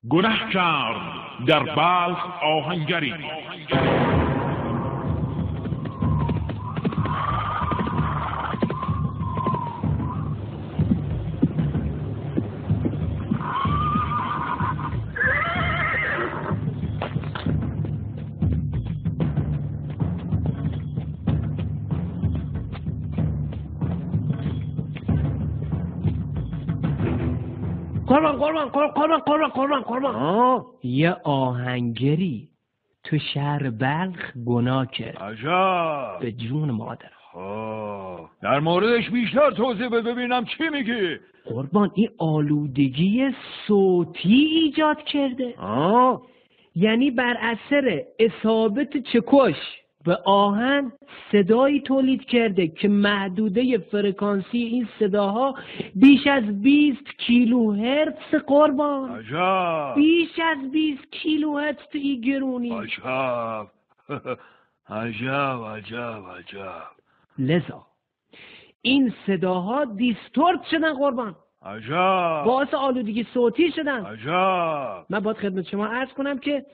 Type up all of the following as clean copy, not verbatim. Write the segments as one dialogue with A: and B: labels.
A: گناه کرد در بلخ آهنگری.
B: قربان یه آهنگری تو شهر بلخ گناه کرد.
A: عجب.
B: به جون مادر.
A: در موردش بیشتر توضیح بده ببینم چی میگی.
B: قربان این آلودگی صوتی ایجاد کرده. یعنی بر اثر اصابت چکش به آهن صدایی تولید کرده که محدوده فرکانسی این صداها بیش از 20 کیلوهرتز. قربان
A: عجب.
B: بیش از 20 کیلوهرتز تو این گرونی.
A: عجب. عجب.
B: لذا این صداها دیستورت شدن. قربان
A: عجب.
B: باعث آلودگی صوتی شدن.
A: عجب.
B: من باید خدمت شما عرض کنم که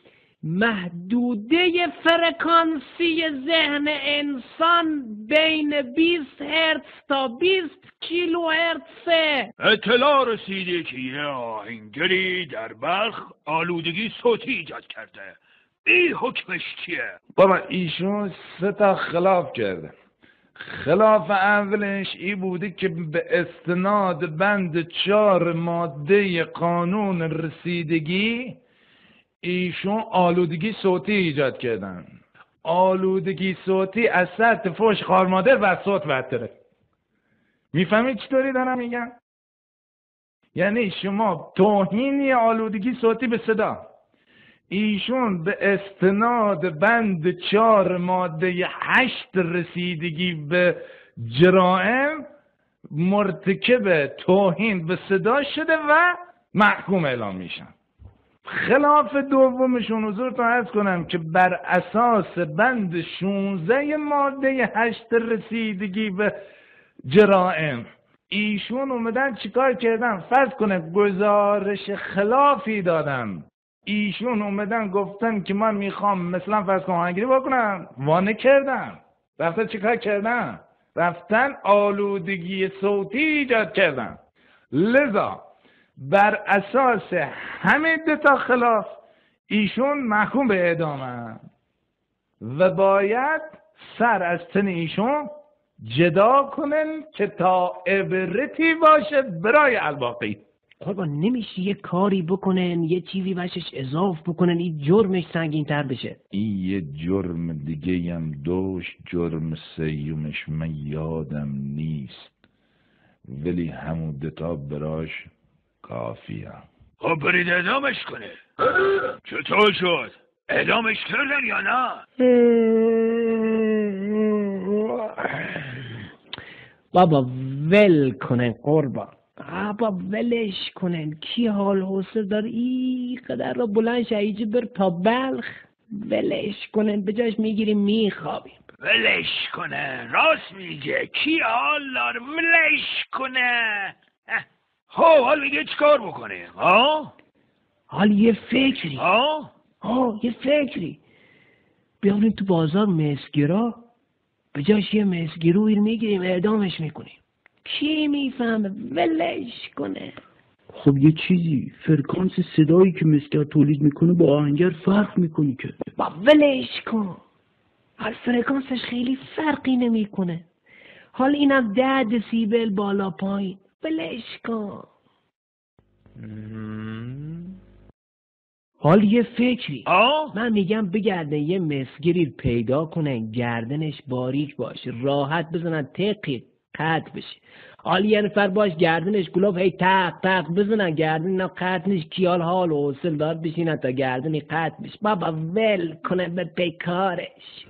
B: محدوده فرکانسی ذهن انسان بین 20 هرتز تا 20 کیلو هرتزه.
A: اطلاع رسیده که یه آهنگری در بلخ آلودگی صوتی ایجاد کرده. این حکمش چیه؟
C: بابا ایشون 3 تا خلاف کرده. خلاف اولش ای بوده که به استناد بند 4 ماده قانون رسیدگی ایشون آلودگی صوتی ایجاد کردن. آلودگی صوتی از سطح فحش خوار مادر و صوت بدتره. میفهمید چطوری دارم میگم؟ یعنی شما توهینی آلودگی صوتی به صدا، ایشون به استناد بند 4 ماده 8 رسیدگی به جرائم مرتکب توهین به صدا شده و محکوم اعلام میشن. خلاف دومشون حضورتون عرض کنم که بر اساس بند 16 ماده 8 رسیدگی به جرائم ایشون اومدن چیکار کردن؟ فرض کنه گزارش خلافی دادن. ایشون اومدن گفتن که من میخوام مثلا فرض کن آهنگری بکنم، وانه کردن. رفتن چیکار کردن؟ رفتن آلودگی صوتی ایجاد کردن. لذا بر اساس همه 2 تا خلاف ایشون محکوم به اعدامن و باید سر از تن ایشون جدا کنن که تا عبرتی باشه برای الباقی.
B: قربان نمیشه یه کاری بکنن، یه چیزی بهش اضاف بکنن این جرمش سنگین تر بشه؟
C: این یه جرم دیگه هم دوش، جرم سیومش من یادم نیست، ولی همون 2 تا براش کافیه.
A: خب برید اعدامش کنه. چطور شد؟ اعدامش کردن یا نه؟
B: بابا ول کنن قربان. بابا ولش کنن. کی حال حوصله داره این قدر را بلند شایجه بر تا بلخ؟ ولش کنن. به جاش میگیریم میخوابیم.
A: ولش کنه. راست میگه. کی حال داره؟ ولش کنه. حال میگه چیکار بکنه؟
B: حال یه فکری. یه فکری. بیاریم تو بازار مسگرا، به جاش یه مسگروی میگیریم اعدامش میکنیم. کی میفهمه؟ ولش کنه.
D: خب یه چیزی فرکانس صدایی که مسگر تولید میکنه با آهنگر فرق میکنه که.
B: با ولش کن. حال فرکانسش خیلی فرقی نمیکنه. حال اینم 10 دسیبل بالا پایین. ولش کن. حال یه فکری. من میگم بگردن یه مسگری پیدا کنن گردنش باریک باشه، راحت بزنن تقی قطع بشه. حال یه نفر باش گردنش گلوف هی تق تق بزنن گردن اینا قطع نش. کیال حال و حوصله دار بشینن تا گردنی قطع بشه. بابا ول کنه به پیکارش.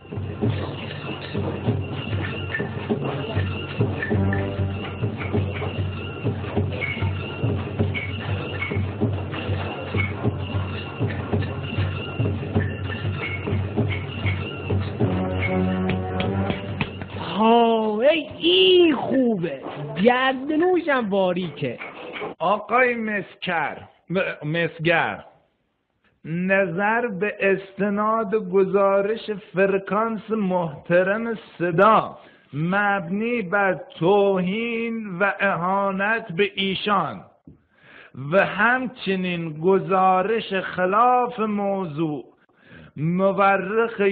B: خوبه. گردنوشم باریکه.
C: آقای مسکر مسگر نظر به استناد گزارش فرکانس محترم صدا مبنی بر توهین و اهانت به ایشان و همچنین گزارش خلاف موضوع مورخ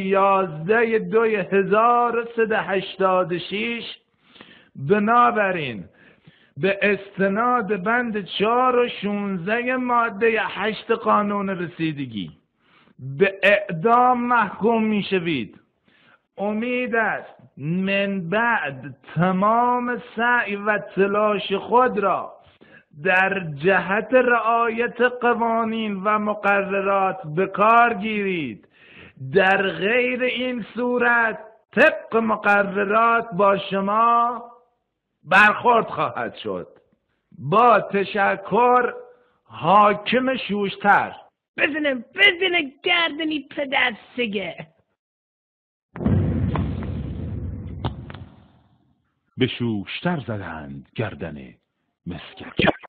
C: 11/2386 بنابراین به استناد بند 4 و 16 ماده 8 قانون رسیدگی به اعدام محکوم می شوید. امید است من بعد تمام سعی و تلاش خود را در جهت رعایت قوانین و مقررات به کار گیرید. در غیر این صورت طبق مقررات با شما برخورد خواهد شد. با تشکر، حاکم شوشتر.
B: بزنه گردنی پدر سگه.
E: به شوشتر زدند گردن مسگر.